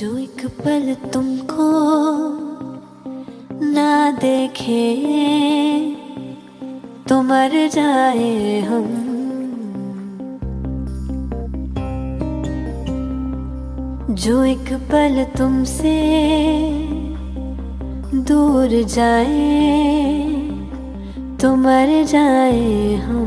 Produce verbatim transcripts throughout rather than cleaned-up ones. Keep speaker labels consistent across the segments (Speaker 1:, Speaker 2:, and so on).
Speaker 1: जो एक पल तुमको ना देखे तो मर जाए हम। जो एक पल तुमसे दूर जाए तो मर जाए हम।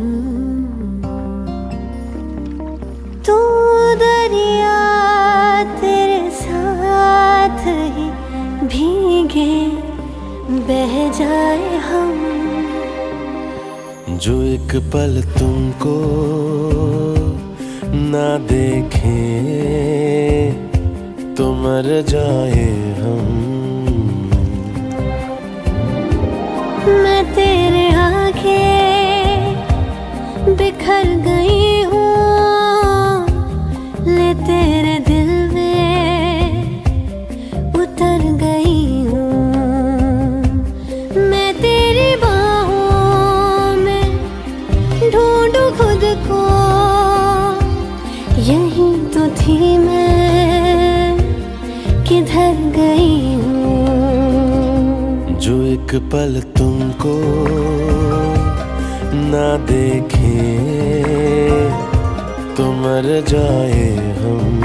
Speaker 1: तू दरिया तेरे साथ ही भीगे बह जाए हम।
Speaker 2: जो एक पल तुमको ना देखे तो मर जाए हम।
Speaker 1: मैं तेरे आगे बिखर गई हूँ, ले तेरे दिल में उतर गई हूँ। मैं तेरी बाहों में ढूंढूं खुद को, यही तो थी मैं, किधर गई हूँ।
Speaker 2: जो एक पल तुमको ना देखे तो मर जाए हम।